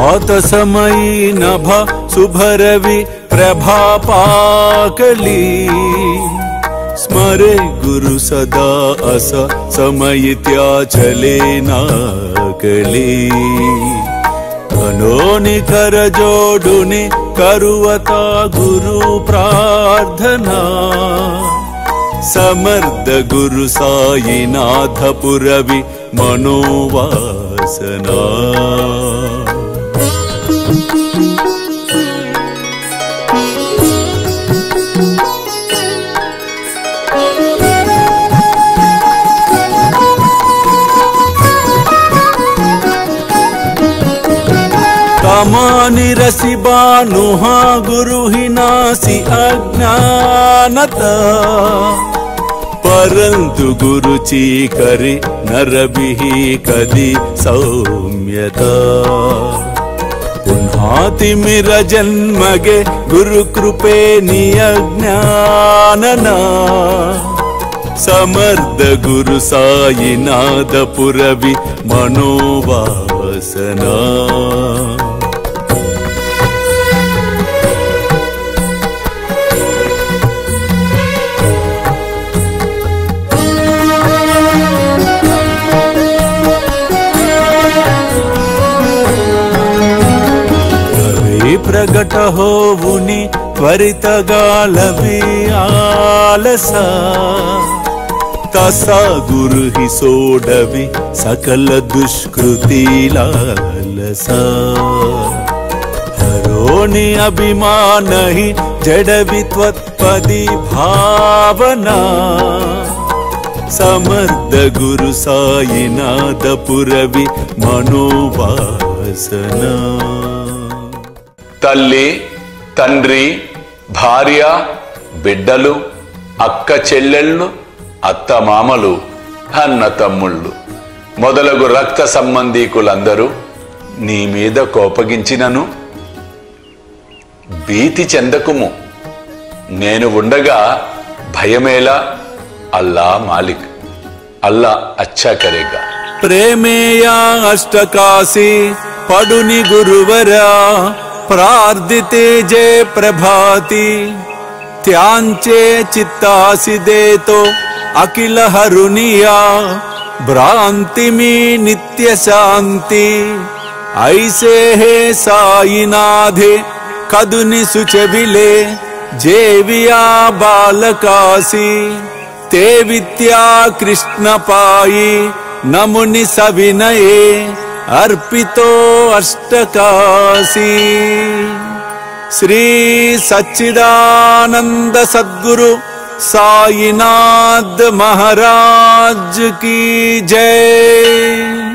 प्रातसमयी नभ शुभरवि प्रभापाकली स्मरे गुरु सदा अस समयित्या चले नाकली कनोनि कर जोडुनि करुवता गुरु प्रार्थना समर्थ गुरु साईनाथ पुरवि मनोवासना कामानि रसि बानुहा गुरु ही नासी अज्ञानता परंतु गुरु चीकरि नरबिहि कदि सौम्यता पुन्हातिमिर जन्मगे गुरु कृपे नियज्ञानना समर्थ गुरु साईनाथ पुरवि मनोवासना प्रगट होवुनि त्वरित गालवि आलसा तसा गुरु ही सोडवि सकल दुष्कृति लालसा हरोनि अभिमान ही जडवि त्वत्पदि भावना समर्थ गुरु साईनाथ पुरवि मनोवासना తల్లి తండ్రి భార్య బిడ్డలు అక్క చెల్లెళ్ళు అత్త మామలు అన్న తమ్ముళ్ళు మొదలగు రక్త సంబంధీకులందరూ నీ మీద కోపగించినను భీతి చెందకుము నేను ఉండగా భయమేలా అల్లా మాలిక్ అల్లా అచ్చా కరేగా ప్రేమేయా అష్టకాసి పడుని గురువరా प्रार्थिते जय प्रभाति त्यांचे चित्तासि देतो अखिल हरुनिया भ्रांति में नित्य शांति ऐसे है साईनाथे कदुनि सुचविले जेविया बालकासी ते विद्या कृष्ण पाई नमुनि सविनये अर्पितो अष्टकासी श्री सच्चिदानंद सद्गुरु साईनाथ महाराज की जय।